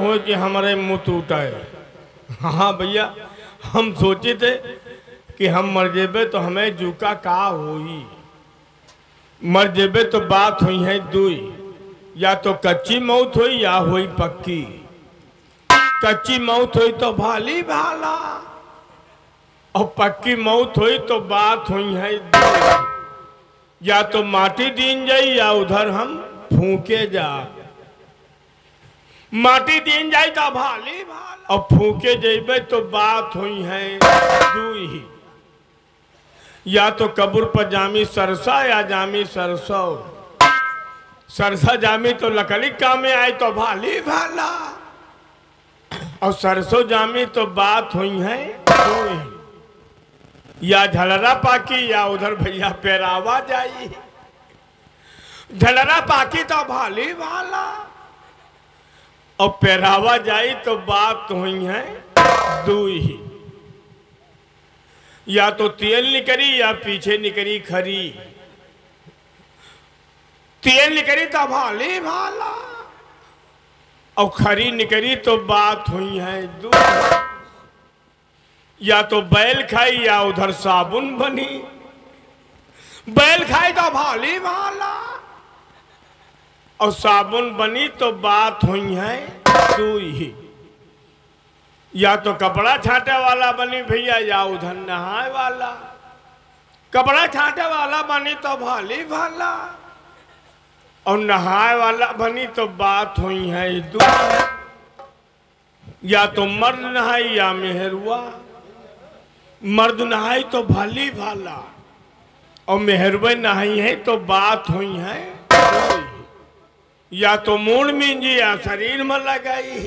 हो कि हमारे मुंह टूटा है। हाँ भैया, हम सोचे थे कि हम मर जेबे तो हमें जूका का होई। मर जेबे तो बात हुई है दुई, या तो कच्ची मौत हुई या हुई पक्की। कच्ची मौत हुई तो भाली भाला, और पक्की मौत हुई तो बात हुई है दुई। या तो माटी दीन जाई या उधर हम फूके जा। माटी दीन जाई तो भाली भाला, और फूके जेबे तो बात हुई है दुई। या तो कब्र पर जामी सरसा या जामी सरसों। सरसा जामी तो लकड़ी काम में आई तो भाली भाला, और सरसों जामी तो बात हुई है दुई। या झलरा पाकी या उधर भैया पेरावा जाई। झलरा पाकी तो भाली भाला, और पेरावा जाई तो बात हुई है दुई। या तो तेल निकली या पीछे निकली खरी। तेल निकली तो भाली भाला, और खरी निकली तो बात हुई है दुई। या तो बैल खाई या उधर साबुन बनी। बैल खाई तो भाली भाला, और साबुन बनी तो बात हुई है दुई। या तो कपड़ा छांटे वाला बनी भैया या उधर नहाए वाला। कपड़ा छांटे वाला बनी तो भाली भाला, और नहाए वाला बनी तो बात हुई है दुई। या तो मर्द नहाई या मेहरुआ। मर्द नहाई तो भाली भाला, और मेहरुआ नहाई है तो बात हुई है दुई। या तो मूड़ मिंजी या शरीर में लगाई।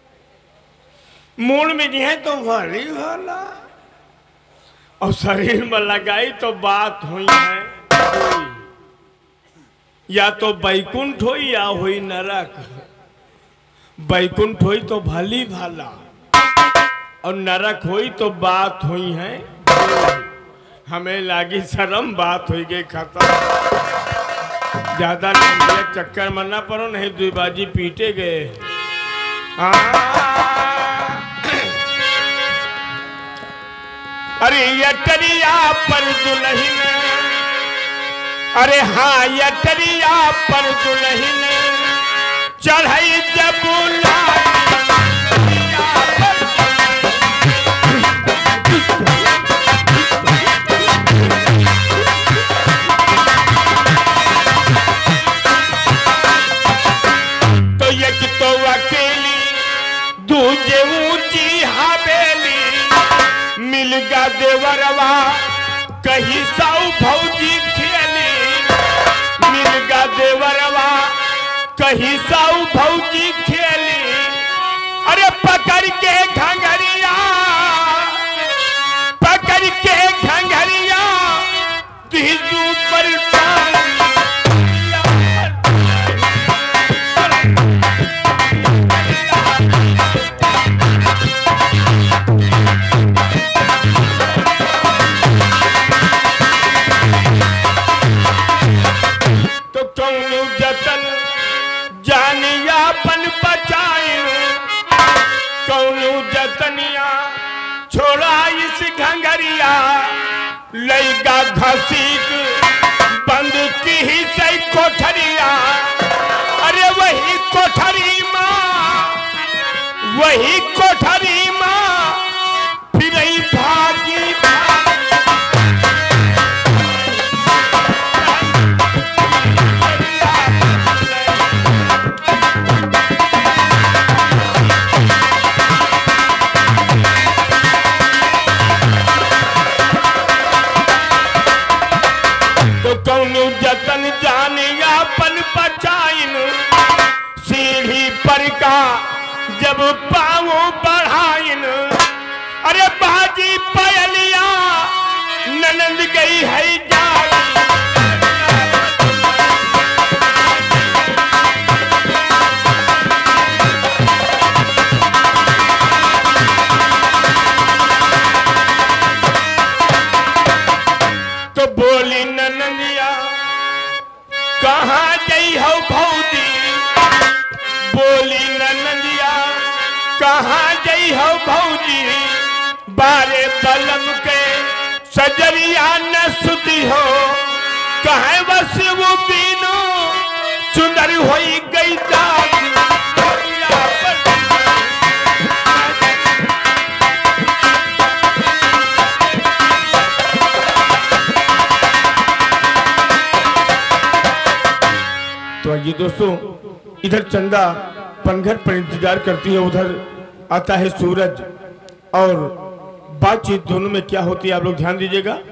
मूड़ में है तो भाली भाला, और शरीर में लगाई तो बात हुई है दुई। या तो बैकुंठ हुई या हुई नरक। बैकुंठ हुई तो भाली भाला, और नरक हुई तो बात हुई है दुई। हमें लागी शर्म, बात हुई गई खत्म। ज्यादा चक्कर मरना पड़ो, नहीं दुईबाजी पीटे गए। अरे यटरिया पर दुल्हन, अरे हाँ यटरिया पर दुल्हन चढ़ाई जब तो एक तो अकेली दूजे ऊंची हवेली। मिलगा देवरवा कहीं साउ भौजी खेली। मिलगा देवरवा कहीं साउ भौजी खेली। अरे पकड़ के घंघरिया, पकड़ के घंघरिया तीजू पर जानियापन बचाइन। कौनु जतनिया छोड़ा इस घंघरिया। लैगा घसीट बंद की ही सही कोठरिया। अरे वही कोठरी माँ, वही कोठरी माँ फिर ही भागी। कौनु जतन जानियापन बचाइन। सीढ़ी पर का जब पाँव बढ़ाइन। अरे बाजी पयलिया ननंद गई है जागी। तो बोली ननंदिया कहाँ गई हो भौजी। बोली ननंदिया कहाँ गई हो भौजी बारे बलम के सजरिया न सुती हो कहे बस वो बीनू चुनर होई गई तो ये दोस्तों इधर चंदा पनघट पर इंतजार करती है, उधर आता है सूरज और बातचीत दोनों में क्या होती है आप लोग ध्यान दीजिएगा।